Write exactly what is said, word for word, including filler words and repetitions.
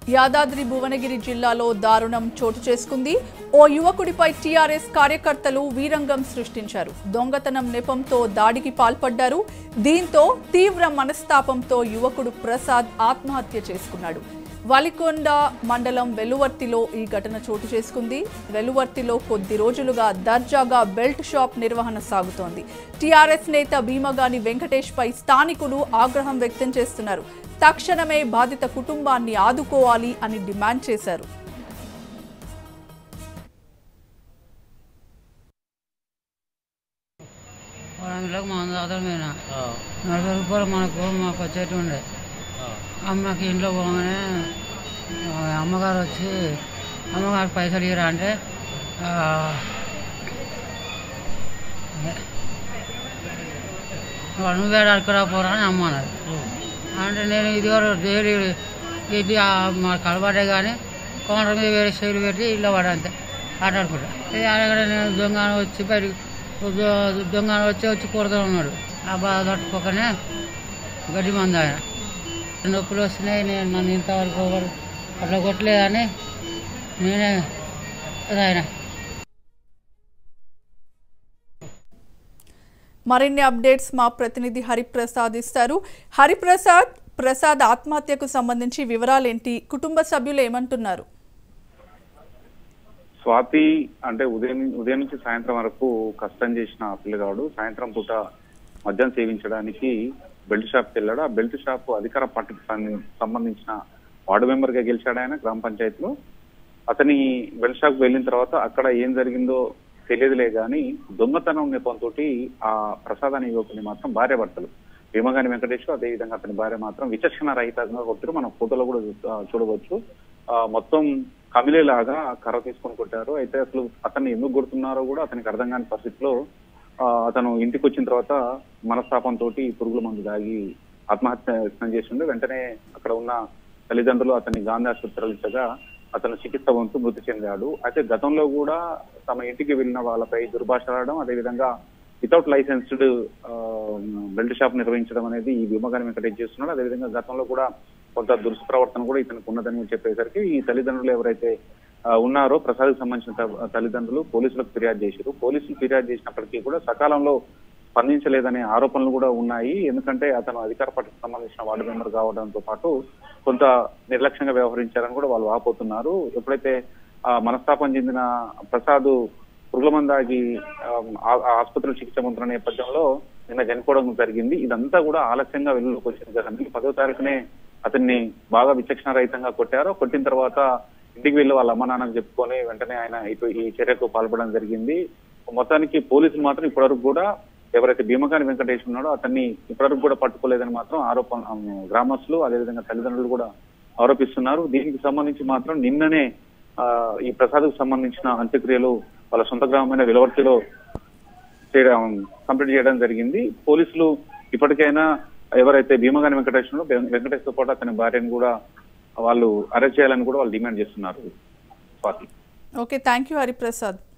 యాదాద్రి భువనగిరి జిల్లాలో దారుణం చోటు చేసుకుంది. ఓ యువకుడిపై టీఆర్ఎస్ కార్యకర్తలు వీరంగం సృష్టించారు. దొంగతనం నెపంతో దాడికి పాల్పడ్డారు. దీంతో తీవ్ర మనస్తాపంతో యువకుడు ప్రసాద్ ఆత్మహత్య చేసుకున్నాడు. వలికొండ మండలం వెలువర్తిలో ఈ ఘటన చోటు చేసుకుంది. వెలువర్తిలో కొద్ది రోజులుగా దర్జాగా బెల్ట్ షాప్ నిర్వహణ సాగుతోంది. టీఆర్ఎస్ నేత భీమగాని వెంకటేష్ పై స్థానికులు ఆగ్రహం వ్యక్తం చేస్తున్నారు. తక్షణమే బాధిత కుటుంబాన్ని ఆదుకోవాలి అని డిమాండ్ చేశారు. నలభై రూపాయలు మనకు మాకు వచ్చేటి ఉండే అమ్మకి ఇంట్లో పోగానే అమ్మగారు వచ్చి అమ్మగారు పైసలు ఇవ్వరా అంటే నువ్వే అడుకురా పోరా అని అమ్మ అన్నారు. అంటే నేను ఇది వరకు డైలీ ఇది మా కలబడ్డే కానీ కౌంటర్ మీద వేరే శైలి పెట్టి ఇల్లు పడ అంతే ఆటాడుకుంటా. ఇది అక్కడ నేను దొంగ వచ్చి బయటకు దొంగ వచ్చి వచ్చి కూరతో ఉన్నాడు. ఆ బాధ తట్టుకోకనే గడ్డి మంది ఆయన నొప్పులు వస్తున్నాయి. నేను నన్ను ఇంతవరకు అట్లా కొట్టలేదని నేనే ఆయన. మరిన్ని అప్డేట్స్ మా ప్రతినిధి హరిప్రసాద్ ఇస్తారు. హరిప్రసాద్, ప్రసాద్ ఆత్మహత్యకు సంబంధించి వివరాలేంటి? కుటుంబ సభ్యులు ఏమంటున్నారు? స్వాతి అంటే ఉదయం ఉదయం నుంచి సాయంత్రం వరకు కష్టం చేసిన పిల్లగాడు సాయంత్రం పూట మద్యం సేవించడానికి బెల్ట్ షాప్కి వెళ్ళాడు. ఆ బెల్ట్ షాప్ అధికార పార్టీకి సంబంధించిన వార్డు మెంబర్ గా గెలిచాడు ఆయన గ్రామ పంచాయతీలో. అతని బెల్ట్ షాప్ వెళ్ళిన తర్వాత అక్కడ ఏం జరిగిందో తెలియదులే గాని దొంగతనం నెపంతో ఆ ప్రసాద్ అనే యువకుని మాత్రం భార్య భర్తలు భీమగాని వెంకటేష్ అదేవిధంగా అతని భార్య మాత్రం విచక్షణ రహితంగా కొట్టారు. మనం ఫోటోలో కూడా చూడవచ్చు. ఆ మొత్తం కమిలేలాగా కర్ర తీసుకొని కొట్టారు. అయితే అసలు అతన్ని ఎందుకు కొడుతున్నారో కూడా అతనికి అర్థం కాని పరిస్థితిలో అతను ఇంటికి వచ్చిన తర్వాత మనస్తాపంతో పురుగుల మందు దాగి ఆత్మహత్య యత్నం చేసిండు. వెంటనే అక్కడ ఉన్న తల్లిదండ్రులు అతన్ని గాంధీ ఆసుపత్రి తరలించగా అతను చికిత్స పొందుతూ మృతి చెందాడు. అయితే గతంలో కూడా తమ ఇంటికి వెళ్ళిన వాళ్ళపై దుర్భాషలాడడం అదేవిధంగా వితౌట్ లైసెన్స్డ్ బెల్ట్ షాప్ నిర్వహించడం అనేది ఈ భీమగాని వెంకటేష్ చేస్తున్నాడు. అదేవిధంగా గతంలో కూడా కొంత దుష్ప్రవర్తన కూడా ఇతనికి ఉన్నదని చెప్పేసరికి ఈ తల్లిదండ్రులు ఎవరైతే ఉన్నారో ప్రసాద్కి సంబంధించిన తల్లిదండ్రులు పోలీసులకు ఫిర్యాదు చేశారు. పోలీసులు ఫిర్యాదు చేసినప్పటికీ కూడా సకాలంలో స్పందించలేదనే ఆరోపణలు కూడా ఉన్నాయి. ఎందుకంటే అతను అధికార పార్టీకి సంబంధించిన వార్డు మెంబర్ కావడంతో పాటు కొంత నిర్లక్ష్యంగా వ్యవహరించారని కూడా వాళ్ళు వాపోతున్నారు. ఎప్పుడైతే మనస్తాపం చెందిన ప్రసాద్ పురుగుల మందాగి ఆసుపత్రిలో చికిత్స పొందుతున్న నేపథ్యంలో నిన్న చనిపోవడం జరిగింది. ఇదంతా కూడా ఆలస్యంగా వెలుగులోకి వచ్చింది కదండి. పదో తారీఖునే అతన్ని బాగా విచక్షణ రహితంగా కొట్టారు. కొట్టిన తర్వాత ఇంటికి వెళ్ళి వాళ్ళ అమ్మ నాన్నకు చెప్పుకొని వెంటనే ఆయన ఈ చర్యకు పాల్పడడం జరిగింది. మొత్తానికి పోలీసులు మాత్రం ఇప్పటివరకు కూడా ఎవరైతే భీమగాని వెంకటేష్ ఉన్నాడో అతన్ని ఇప్పటివరకు కూడా పట్టుకోలేదని మాత్రం ఆరోపణ గ్రామస్తులు అదేవిధంగా తల్లిదండ్రులు కూడా ఆరోపిస్తున్నారు. దీనికి సంబంధించి మాత్రం నిన్ననే ఆ ఈ ప్రసాద్కు సంబంధించిన అంత్యక్రియలు వాళ్ళ సొంత గ్రామమైన వెలువర్తిలో చేయడం కంప్లీట్ చేయడం జరిగింది. పోలీసులు ఇప్పటికైనా ఎవరైతే భీమగాని వెంకటేష్ ఉన్నాడో వెంకటేష్ తో పాటు అతని భార్యను కూడా వాళ్ళు అరెస్ట్ చేయాలని కూడా వాళ్ళు డిమాండ్ చేస్తున్నారు. Okay, thank you Hariprasad.